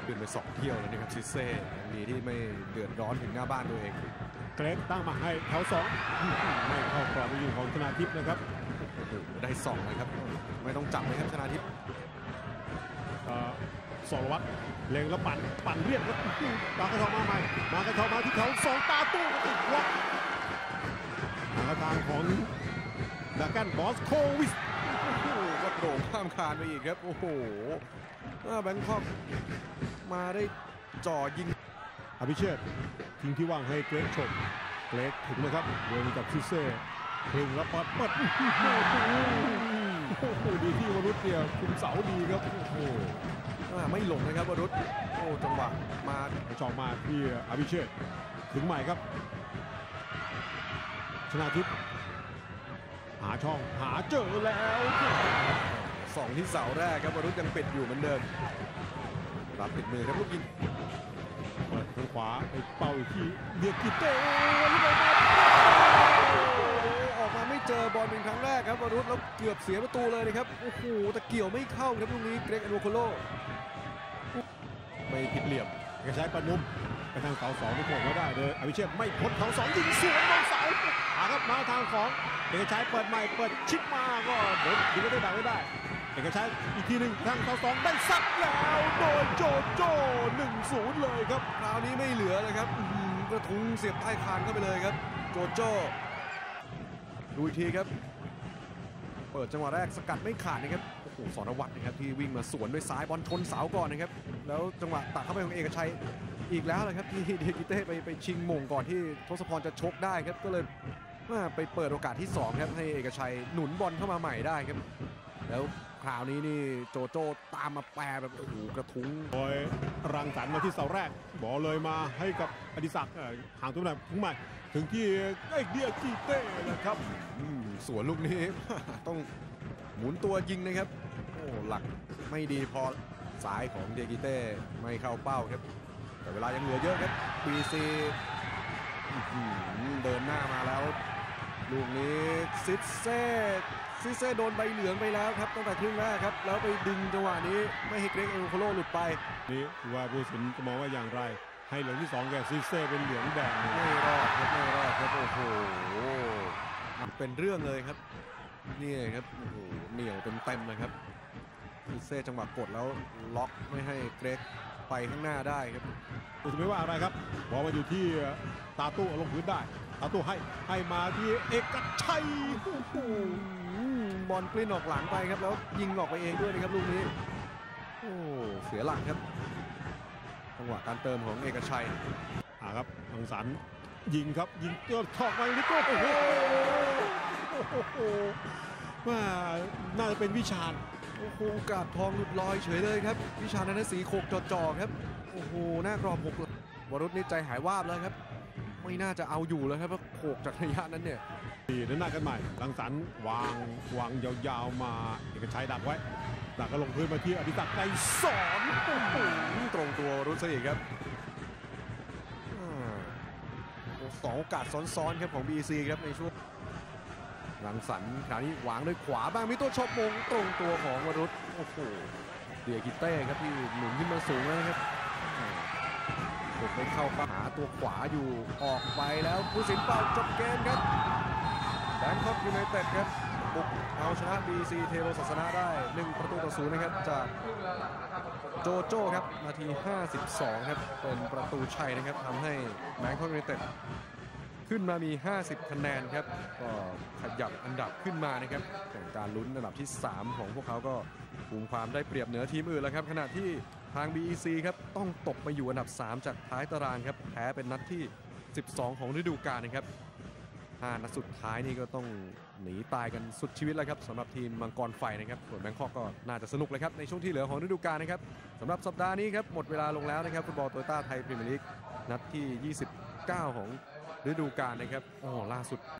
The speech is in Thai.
ขึ้นไป2เที่ยวแล้วนะครับซิเซ่ยังดีที่ไม่เดือดร้อนถึงหน้าบ้านตัวเองเกรกตั้งมาให้แถว2ไม่เข้ากรอบไปอยู่ของชนาทิพย์นะครับได้2เลยครับไม่ต้องจับเลยครับชนาทิพย์สรวัตรเล็งแล้วปั่นเรียบแล้วมากระทอมาใหม่มากระทอมาที่แถว2ตาตู้ติดล็อกทางของดากันบอสโควิสก็โด่งข้ามคานไปอีกครับโอ้โหแบงคอกมาได้จ่อยิงอภิเชษทิ้งที่ว่างให้เกรกชมเกรกถึงนะครับเดินกับซิเซ่เพลงแล้วเปิดดีที่วรุษเนี่ยคุมเสาดีครับโอ้โหไม่หลงนะครับวรุษโอ้จังหวะมาช่องมาที่อภิเชษถึงใหม่ครับชนาทิพย์หาช่องหาเจอแล้ว 2ที่เสาแรกครับวรุษยังปิดอยู่เหมือนเดิมรับปิดมือครับลูกยิงเปิดทางขวาไปเป่าที่เดียกิเต้ออกมาไม่เจอบอลเป็นครั้งแรกครับวรุษแล้วเกือบเสียประตูเลยนะครับโอ้โหแต่เกี่ยวไม่เข้าครับลูกนี้เกรก อันโวโคโลไม่ผิดเหลี่ยมกระชายปนุ่มไปทางเสา2ที่โผล่มาได้เลยอภิเชษไม่พ้นเสา2ยิงสวนลงเสาครับมาทางของเอกชัยเปิดใหม่เปิดชิปมาก็เดี๋ยวยิงก็ได้ดังไม่ได้เอกชัยอีกทีหนึ่งทางเสา2ได้ซัดแล้วโดยโจโจ้ 1-0 เลยครับคราวนี้ไม่เหลือเลยครับกระทุ้งเสียบใต้คานเข้าไปเลยครับโจโจ้ดูอีกทีครับเปิดจังหวะแรกสกัดไม่ขาดนะครับโอ้โหสรวัตรนะครับที่วิ่งมาสวนด้วยซ้ายบอลชนเสาก่อนนะครับแล้วจังหวะตัดเข้าไปของเอกชัยอีกแล้วเลยครับที่เดกิเต้ไปชิงมงก่อนที่ทศพรจะชกได้ครับก็เลยไปเปิดโอกาสที่2ครับให้เอกชัยหนุนบอลเข้ามาใหม่ได้ครับแล้วคราวนี้นี่โจโจ้ตามมาแปรแบบโอ้โหกระทุ้งโดยรังสรรค์มาที่เสาแรกบอลเลยมาให้กับอดิศักดิ์ห่างตัวไหนถึงใหม่ถึงที่เดียกิเต้นะครับสวนลูกนี้ต้องหมุนตัวยิงนะครับโอ้หลักไม่ดีพอสายของเดียกิเต้ไม่เข้าเป้าครับแต่เวลายังเหลือเยอะครับปีซีเดินหน้ามาแล้วลูกนี้ซิเซ่โดนใบเหลืองไปแล้วครับตั้งแต่ครึ่งแรกครับแล้วไปดึงจังหวะนี้ไม่ให้เกรก อันโวโคโลหลุดไปนี่ว่าผู้สินจะมองว่าอย่างไรให้เหลืองที่2แก่ซิเซ่เป็นเหลืองแดงไม่รอดครับโอ้โหเป็นเรื่องเลยครับนี่ครับโอ้โหเหนียวเต็มเลยครับซิเซ่จังหวะกดแล้วล็อกไม่ให้เกรกไปข้างหน้าได้ครับคุณจะไม่ว่าอะไรครับบอลมาอยู่ที่ตาตู้ลงพื้นได้ตาตู้ให้มาที่เอกชัยบอลกลิ้นออกหลังไปครับแล้วยิงออกไปเองด้วยนะครับลูกนี้โอ้เสียหลักครับจังหวะการเติมของเอกชัยครับรังสรรค์ยิงครับยิงเกือบถอกไปลิโก้โอ้โหว่าน่าจะเป็นวิชาญโอ้โหกาบทองหลุดลอยเฉยเลยครับวิชาญนั้นสีโขกจ่อครับโอ้โหหน้ากรอบ6วรุษนี่ใจหายวาบแล้วครับไม่น่าจะเอาอยู่แล้วครับเพราะโขกจากระยะนั้นเนี่ยเดินหน้ากันใหม่รังสรรค์วางยาวๆมาเอกชัยดักไว้ดักก็ลงพื้นมาที่อภิศักดิ์ไกรสอนตรงตัวรุษอีกครับ2 โอกาสซ้อนๆครับของ BC ครับในช่วงรังสรรค์คราวนี้วางด้วยขวาบ้างมีตัวชกมงตรงตัวของวรุษโอ้โหเดียกิเต้ครับที่หนุนขึ้นมาสูงแล้วนะครับกดไปเข้าหาตัวขวาอยู่ออกไปแล้วผู้สินเป่าจบเกมครับแบงคอกยูไนเต็ดครับบุกเอาชนะ BC เทโรศาสนาได้1-0นะครับจากโจโจ้ครับนาที52ครับเป็นประตูชัยนะครับทำให้แบงคอกยูไนเต็ดขึ้นมามี50คะแนนครับก็ขยับอันดับขึ้นมานะครับแต่การลุ้นอันดับที่3ของพวกเขาก็คุมความได้เปรียบเหนือทีมอื่นแล้วครับขณะที่ทาง BEC ครับต้องตกไปอยู่อันดับ3จากท้ายตารางครับแพ้เป็นนัดที่12ของฤดูกาลนะครับ5 นัดสุดท้ายนี่ก็ต้องหนีตายกันสุดชีวิตแล้วครับสำหรับทีมมังกรไฟนะครับส่วนแบงคอกก็น่าจะสนุกเลยครับในช่วงที่เหลือของฤดูกาลนะครับสำหรับสัปดาห์นี้ครับหมดเวลาลงแล้วนะครับฟุตบอลโตโยต้าไทยพรีเมียร์ลีกนัดที่29ของฤดูกาลนะครับล่าสุด